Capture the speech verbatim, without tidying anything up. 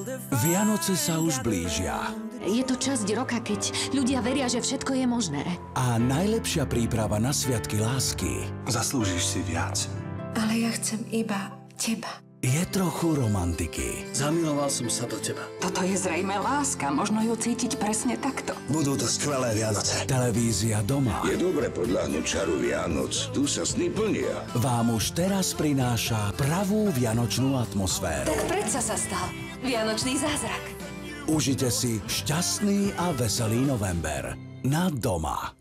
Vianoce sa už blížia. Je to časť roka, keď ľudia veria, že všetko je možné. A najlepšia príprava na sviatky lásky Zaslúžiš si viac. Ale ja chcem iba teba. je trochu romantiky. Zamiloval som sa do teba. Toto je zrejme láska, možno ju cítiť presne takto. Budú to skvelé Vianoce. Televízia doma Je dobre podľahnuť čaru Vianoc. Tu sa sny plnia. vám už teraz prináša pravú vianočnú atmosféru. Tak predsa sa stal vianočný zázrak. Užite si šťastný a veselý november na Doma.